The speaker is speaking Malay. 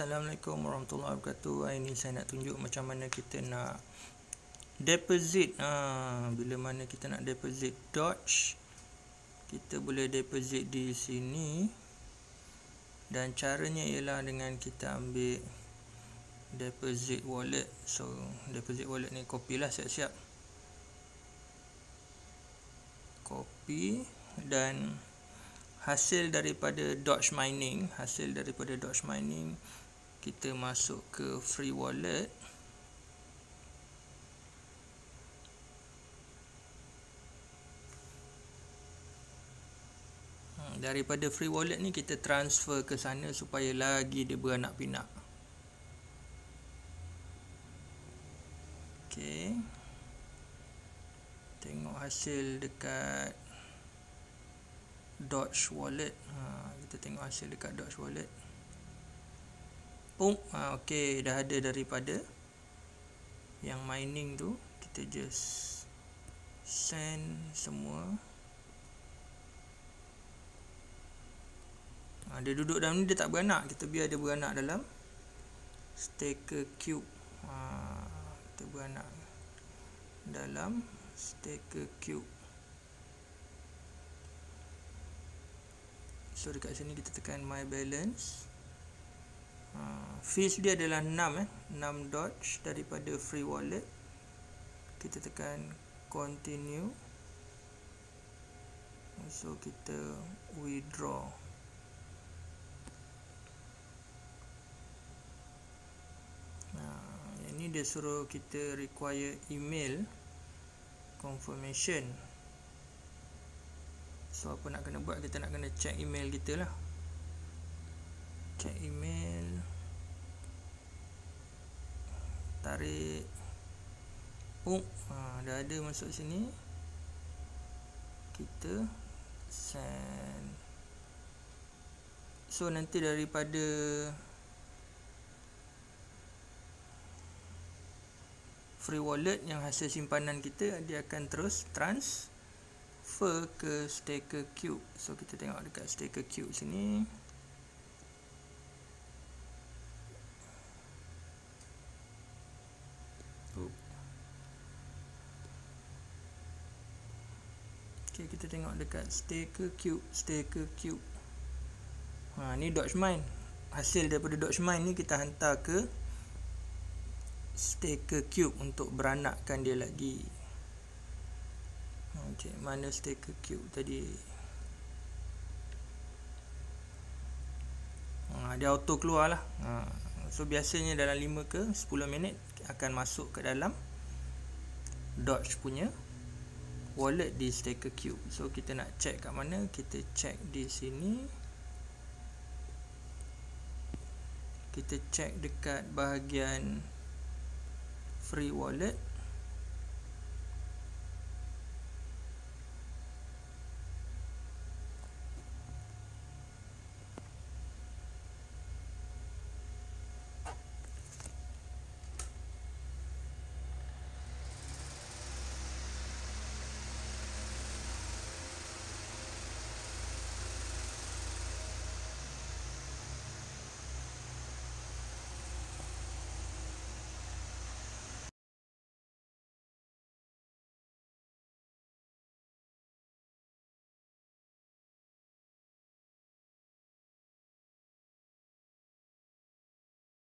Assalamualaikum warahmatullahi wabarakatuh. Hari ini saya nak tunjuk macam mana kita nak deposit. Bila mana kita nak deposit Doge, kita boleh deposit di sini. Dan caranya ialah dengan kita ambil deposit wallet. So deposit wallet ni copy lah siap-siap. Copy dan hasil daripada Doge mining, kita masuk ke free wallet. Daripada free wallet ni kita transfer ke sana supaya lagi dia beranak pinak. Okey. Tengok hasil dekat Doge wallet. Kita tengok hasil dekat Doge wallet. Okey, dah ada daripada yang mining tu. Kita just send semua. Dia duduk dalam ni, dia tak beranak. Kita biar dia beranak dalam staker cube. Kita beranak dalam staker cube. So dekat sini kita tekan my balance. Fees dia adalah 6 Doge daripada free wallet. Kita tekan continue. So kita withdraw. Yang ni dia suruh kita require email confirmation. So apa nak kena buat, kita nak kena check email kita lah. Check email, tarik. Dah ada masuk sini. Kita send. So nanti daripada free wallet yang hasil simpanan kita, dia akan terus transfer ke staker cube. So kita tengok dekat staker cube sini. Okay, kita tengok dekat staker cube. Ni Doge mine. Hasil daripada Doge mine ni kita hantar ke staker cube untuk beranakkan dia lagi. Okay, mana staker cube tadi? Dia auto keluar lah. So biasanya dalam 5 ke 10 minit akan masuk ke dalam Doge punya wallet di staker cube. So kita nak check kat mana? Kita check di sini. Kita check dekat bahagian free wallet.